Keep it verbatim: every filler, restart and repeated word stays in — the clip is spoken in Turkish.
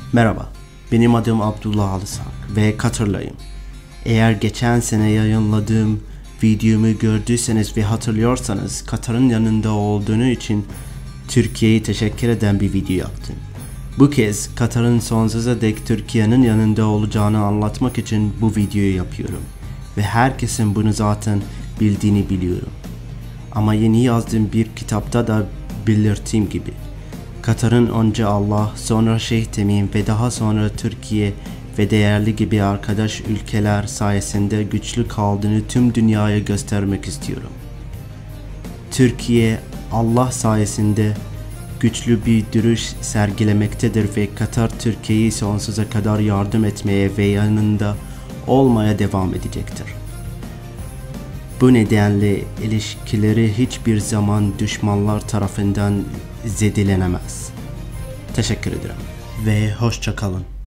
Merhaba, benim adım Abdullah Alsak ve Katarlıyım. Eğer geçen sene yayınladığım videomu gördüyseniz ve hatırlıyorsanız Katar'ın yanında olduğunu için Türkiye'ye teşekkür eden bir video yaptım. Bu kez Katar'ın sonsuza dek Türkiye'nin yanında olacağını anlatmak için bu videoyu yapıyorum. Ve herkesin bunu zaten bildiğini biliyorum. Ama yeni yazdığım bir kitapta da belirttiğim gibi Katar'ın önce Allah, sonra Şeyh Temim ve daha sonra Türkiye ve değerli gibi arkadaş ülkeler sayesinde güçlü kaldığını tüm dünyaya göstermek istiyorum. Türkiye, Allah sayesinde güçlü bir duruş sergilemektedir ve Katar Türkiye'yi sonsuza kadar yardım etmeye ve yanında olmaya devam edecektir. Bu nedenle ilişkileri hiçbir zaman düşmanlar tarafından zedelenemez. Teşekkür ederim ve hoşça kalın.